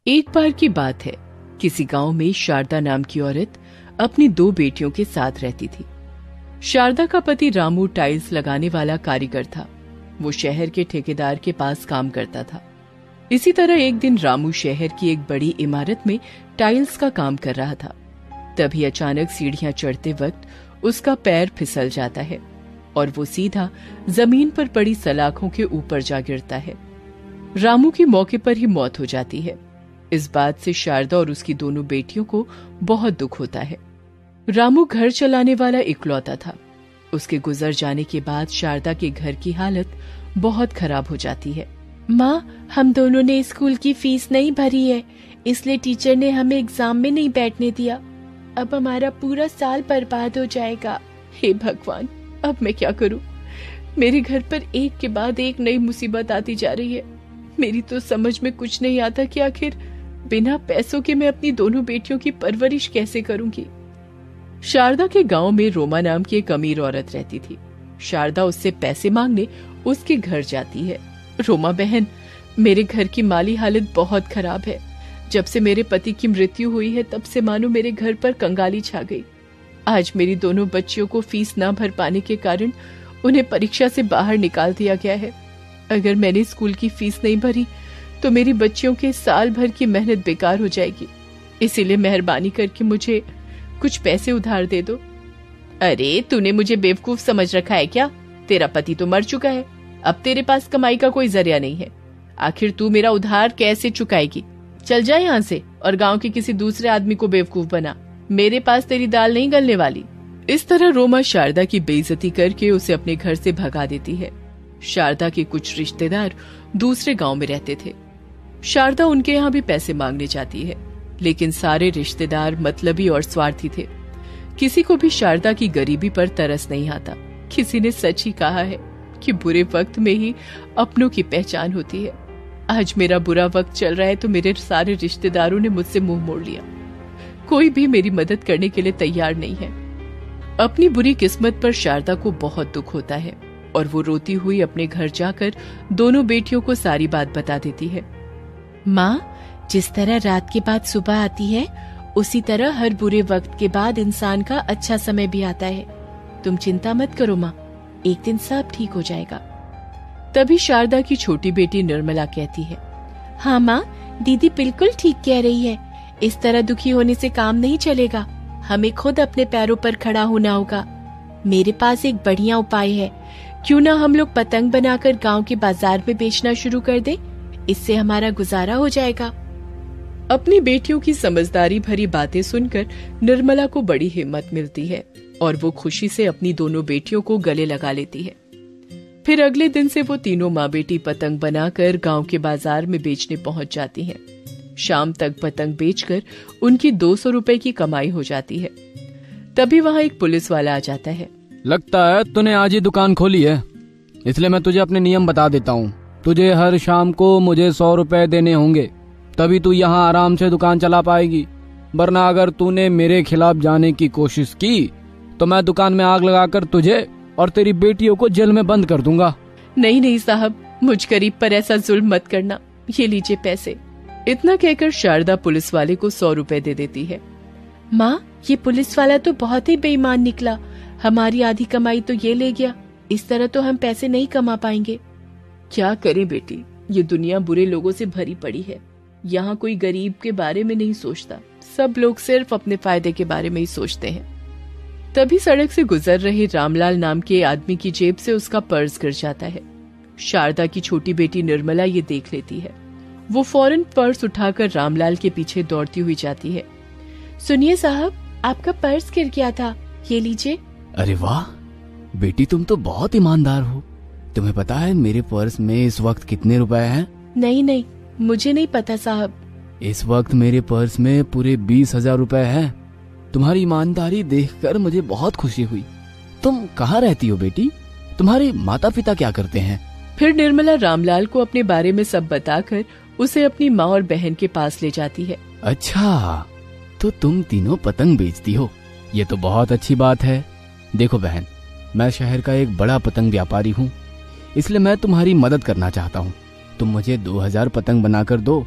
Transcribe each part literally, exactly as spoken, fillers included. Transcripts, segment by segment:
एक बार की बात है, किसी गांव में शारदा नाम की औरत अपनी दो बेटियों के साथ रहती थी। शारदा का पति रामू टाइल्स लगाने वाला कारीगर था। वो शहर के ठेकेदार के पास काम करता था। इसी तरह एक दिन रामू शहर की एक बड़ी इमारत में टाइल्स का काम कर रहा था। तभी अचानक सीढ़ियां चढ़ते वक्त उसका पैर फिसल जाता है और वो सीधा जमीन पर पड़ी सलाखों के ऊपर जा गिरता है। रामू की मौके पर ही मौत हो जाती है। इस बात से शारदा और उसकी दोनों बेटियों को बहुत दुख होता है। रामू घर चलाने वाला इकलौता था। उसके गुजर जाने के बाद शारदा के घर की हालत बहुत खराब हो जाती है। माँ, हम दोनों ने स्कूल की फीस नहीं भरी है, इसलिए टीचर ने हमें एग्जाम में नहीं बैठने दिया। अब हमारा पूरा साल बर्बाद हो जाएगा। हे भगवान, अब मैं क्या करूं? मेरे घर पर एक के बाद एक नई मुसीबत आती जा रही है। मेरी तो समझ में कुछ नहीं आता कि आखिर बिना पैसों के मैं अपनी दोनों बेटियों की परवरिश कैसे करूंगी। शारदा के गांव में रोमा नाम की एक अमीर औरत रहती थी। शारदा उससे पैसे मांगने उसके घर जाती है। रोमा बहन, मेरे घर की माली हालत बहुत खराब है। जब से मेरे पति की मृत्यु हुई है तब से मानो मेरे घर पर कंगाली छा गई। आज मेरी दोनों बच्चियों को फीस न भर पाने के कारण उन्हें परीक्षा से बाहर निकाल दिया गया है। अगर मैंने स्कूल की फीस नहीं भरी तो मेरी बच्चियों के साल भर की मेहनत बेकार हो जाएगी। इसीलिए मेहरबानी करके मुझे कुछ पैसे उधार दे दो। अरे, तूने मुझे बेवकूफ समझ रखा है क्या? तेरा पति तो मर चुका है। अब तेरे पास कमाई का कोई जरिया नहीं है। आखिर तू मेरा उधार कैसे चुकाएगी? चल जा यहाँ से और गांव के किसी दूसरे आदमी को बेवकूफ बना। मेरे पास तेरी दाल नहीं गलने वाली। इस तरह रोमा शारदा की बेइज्जती करके उसे अपने घर से भगा देती है। शारदा के कुछ रिश्तेदार दूसरे गांव में रहते थे। शारदा उनके यहाँ भी पैसे मांगने जाती है, लेकिन सारे रिश्तेदार मतलबी और स्वार्थी थे। किसी को भी शारदा की गरीबी पर तरस नहीं आता। किसी ने सच ही कहा है कि बुरे वक्त में ही अपनों की पहचान होती है। आज मेरा बुरा वक्त चल रहा है तो मेरे सारे रिश्तेदारों ने मुझसे मुंह मोड़ लिया। कोई भी मेरी मदद करने के लिए तैयार नहीं है। अपनी बुरी किस्मत पर शारदा को बहुत दुख होता है और वो रोती हुई अपने घर जाकर दोनों बेटियों को सारी बात बता देती है। माँ, जिस तरह रात के बाद सुबह आती है, उसी तरह हर बुरे वक्त के बाद इंसान का अच्छा समय भी आता है। तुम चिंता मत करो माँ, एक दिन सब ठीक हो जाएगा। तभी शारदा की छोटी बेटी निर्मला कहती है, हाँ माँ, दीदी बिल्कुल ठीक कह रही है। इस तरह दुखी होने से काम नहीं चलेगा। हमें खुद अपने पैरों पर खड़ा होना होगा। मेरे पास एक बढ़िया उपाय है। क्यों ना हम लोग पतंग बनाकर गांव के बाजार में बेचना शुरू कर दें? इससे हमारा गुजारा हो जाएगा। अपनी बेटियों की समझदारी भरी बातें सुनकर निर्मला को बड़ी हिम्मत मिलती है और वो खुशी से अपनी दोनों बेटियों को गले लगा लेती है। फिर अगले दिन से वो तीनों माँ बेटी पतंग बनाकर गांव के बाजार में बेचने पहुंच जाती हैं। शाम तक पतंग बेचकर उनकी दो सौ रुपए की कमाई हो जाती है। तभी वहाँ एक पुलिस वाला आ जाता है। लगता है तूने आज ही दुकान खोली है, इसलिए मैं तुझे अपने नियम बता देता हूँ। तुझे हर शाम को मुझे सौ रुपए देने होंगे, तभी तू यहाँ आराम से दुकान चला पाएगी। वरना अगर तूने मेरे खिलाफ जाने की कोशिश की तो मैं दुकान में आग लगाकर तुझे और तेरी बेटियों को जेल में बंद कर दूंगा। नहीं नहीं साहब, मुझ गरीब पर ऐसा जुल्म मत करना। ये लीजिए पैसे। इतना कहकर शारदा पुलिस वाले को सौ रुपए दे देती है। माँ, ये पुलिस वाला तो बहुत ही बेईमान निकला। हमारी आधी कमाई तो ये ले गया। इस तरह तो हम पैसे नहीं कमा पाएंगे। क्या करें बेटी, ये दुनिया बुरे लोगों से भरी पड़ी है। यहाँ कोई गरीब के बारे में नहीं सोचता। सब लोग सिर्फ अपने फायदे के बारे में ही सोचते हैं। तभी सड़क से गुजर रहे रामलाल नाम के आदमी की जेब से उसका पर्स गिर जाता है। शारदा की छोटी बेटी निर्मला ये देख लेती है। वो फौरन पर्स उठाकर रामलाल के पीछे दौड़ती हुई जाती है। सुनिए साहब, आपका पर्स गिर गया था, ये लीजिए। अरे वाह बेटी, तुम तो बहुत ईमानदार हो। तुम्हें पता है मेरे पर्स में इस वक्त कितने रुपए हैं? नहीं नहीं, मुझे नहीं पता साहब। इस वक्त मेरे पर्स में पूरे बीस हजार रुपए हैं। तुम्हारी ईमानदारी देखकर मुझे बहुत खुशी हुई। तुम कहाँ रहती हो बेटी? तुम्हारे माता पिता क्या करते हैं? फिर निर्मला रामलाल को अपने बारे में सब बताकर उसे अपनी माँ और बहन के पास ले जाती है। अच्छा, तो तुम तीनों पतंग बेचती हो, ये तो बहुत अच्छी बात है। देखो बहन, मैं शहर का एक बड़ा पतंग व्यापारी हूँ, इसलिए मैं तुम्हारी मदद करना चाहता हूँ। तुम मुझे दो हजार पतंग बनाकर दो,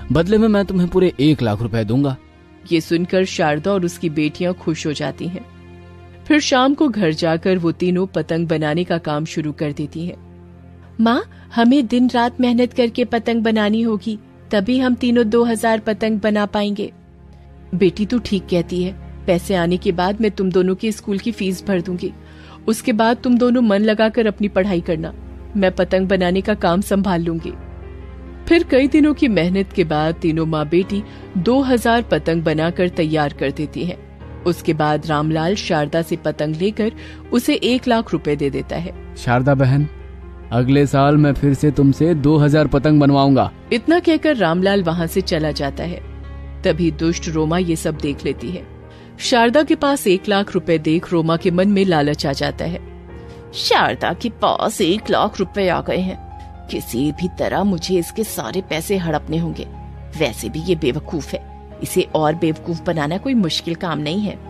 बदले में मैं तुम्हें पूरे एक लाख रुपए दूंगा। ये सुनकर शारदा और उसकी बेटियां खुश हो जाती हैं। फिर शाम को घर जाकर वो तीनों पतंग बनाने का काम शुरू कर देती हैं। माँ, हमें दिन रात मेहनत करके पतंग बनानी होगी, तभी हम तीनों दो हजार पतंग बना पाएंगे। बेटी तू ठीक कहती है। पैसे आने के बाद मैं तुम दोनों की स्कूल की फीस भर दूंगी। उसके बाद तुम दोनों मन लगाकर अपनी पढ़ाई करना। मैं पतंग बनाने का काम संभाल लूंगी। फिर कई दिनों की मेहनत के बाद तीनों माँ बेटी दो हजार पतंग बनाकर तैयार कर देती हैं। उसके बाद रामलाल शारदा से पतंग लेकर उसे एक लाख रुपए दे देता है। शारदा बहन, अगले साल मैं फिर से तुमसे दो हजार पतंग बनवाऊंगा। इतना कहकर रामलाल वहाँ से चला जाता है। तभी दुष्ट रोमा ये सब देख लेती है। शारदा के पास एक लाख रुपए देख रोमा के मन में लालच आ जाता है। शारदा के पास एक लाख रुपए आ गए हैं, किसी भी तरह मुझे इसके सारे पैसे हड़पने होंगे। वैसे भी ये बेवकूफ है, इसे और बेवकूफ बनाना कोई मुश्किल काम नहीं है।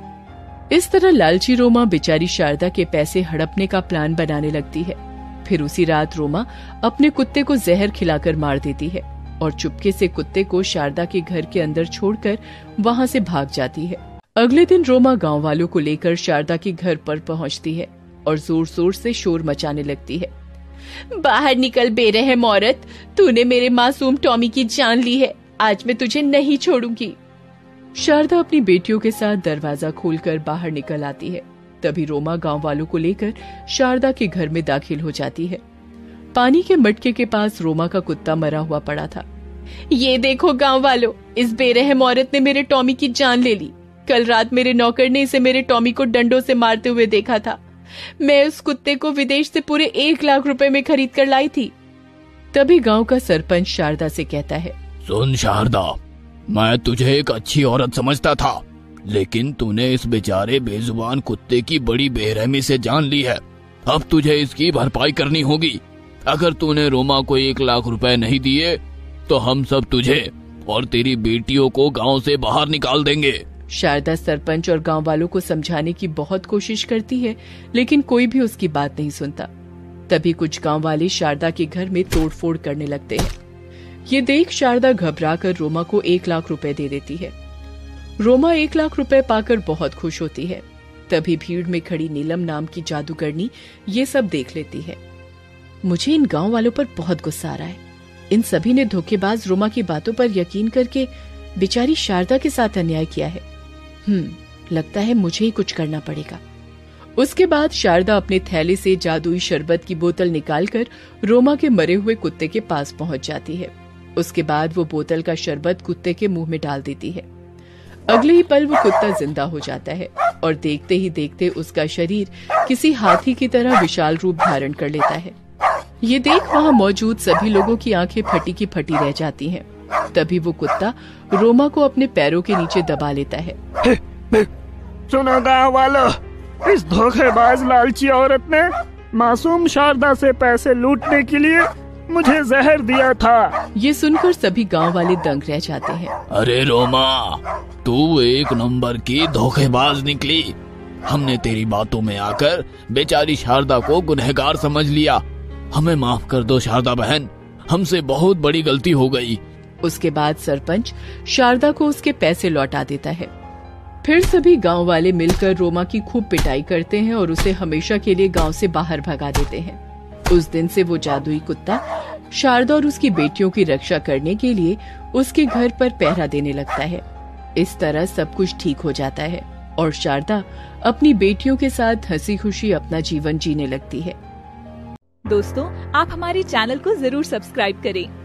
इस तरह लालची रोमा बेचारी शारदा के पैसे हड़पने का प्लान बनाने लगती है। फिर उसी रात रोमा अपने कुत्ते को जहर खिलाकर मार देती है और चुपके से कुत्ते को शारदा के घर के अंदर छोड़कर वहां से भाग जाती है। अगले दिन रोमा गांव वालों को लेकर शारदा के घर पर पहुंचती है और जोर जोर से शोर मचाने लगती है। बाहर निकल बेरहम औरत, तूने मेरे मासूम टॉमी की जान ली है, आज मैं तुझे नहीं छोड़ूंगी। शारदा अपनी बेटियों के साथ दरवाजा खोलकर बाहर निकल आती है। तभी रोमा गांव वालों को लेकर शारदा के घर में दाखिल हो जाती है। पानी के मटके के पास रोमा का कुत्ता मरा हुआ पड़ा था। ये देखो गांव वालों, इस बेरहम औरत ने मेरे टॉमी की जान ले ली। कल रात मेरे नौकर ने इसे मेरे टॉमी को डंडों से मारते हुए देखा था। मैं उस कुत्ते को विदेश से पूरे एक लाख रुपए में खरीद कर लाई थी। तभी गांव का सरपंच शारदा से कहता है, सुन शारदा, मैं तुझे एक अच्छी औरत समझता था, लेकिन तूने इस बेचारे बेजुबान कुत्ते की बड़ी बेरहमी से जान ली है। अब तुझे इसकी भरपाई करनी होगी। अगर तूने रोमा को एक लाख रुपए नहीं दिए तो हम सब तुझे और तेरी बेटियों को गांव से बाहर निकाल देंगे। शारदा सरपंच और गांव वालों को समझाने की बहुत कोशिश करती है, लेकिन कोई भी उसकी बात नहीं सुनता। तभी कुछ गांव वाले शारदा के घर में तोड़फोड़ करने लगते हैं। ये देख शारदा घबराकर रोमा को एक लाख रुपए दे देती है। रोमा एक लाख रुपए पाकर बहुत खुश होती है। तभी भीड़ में खड़ी नीलम नाम की जादूगरनी ये सब देख लेती है। मुझे इन गांव वालों पर बहुत गुस्सा आ रहा है। इन सभी ने धोखेबाज रोमा की बातों पर यकीन करके बेचारी शारदा के साथ अन्याय किया है। हम्म लगता है मुझे ही कुछ करना पड़ेगा। उसके बाद शारदा अपने थैले से जादुई शरबत की बोतल निकालकर रोमा के मरे हुए कुत्ते के पास पहुंच जाती है। उसके बाद वो बोतल का शरबत कुत्ते के मुंह में डाल देती है। अगले ही पल वो कुत्ता जिंदा हो जाता है और देखते ही देखते उसका शरीर किसी हाथी की तरह विशाल रूप धारण कर लेता है। ये देख वहाँ मौजूद सभी लोगों की आंखें फटी की फटी रह जाती हैं। तभी वो कुत्ता रोमा को अपने पैरों के नीचे दबा लेता है। सुनो गाँव वालों, इस धोखेबाज लालची औरत ने मासूम शारदा से पैसे लूटने के लिए मुझे जहर दिया था। ये सुनकर सभी गांव वाले दंग रह जाते हैं। अरे रोमा, तू एक नंबर की धोखेबाज निकली। हमने तेरी बातों में आकर बेचारी शारदा को गुनहगार समझ लिया। हमें माफ कर दो शारदा बहन, हमसे बहुत बड़ी गलती हो गई। उसके बाद सरपंच शारदा को उसके पैसे लौटा देता है। फिर सभी गांव वाले मिलकर रोमा की खूब पिटाई करते हैं और उसे हमेशा के लिए गांव से बाहर भगा देते हैं। उस दिन से वो जादुई कुत्ता शारदा और उसकी बेटियों की रक्षा करने के लिए उसके घर पर पहरा देने लगता है। इस तरह सब कुछ ठीक हो जाता है और शारदा अपनी बेटियों के साथ हंसी खुशी अपना जीवन जीने लगती है। दोस्तों, आप हमारे चैनल को जरूर सब्सक्राइब करें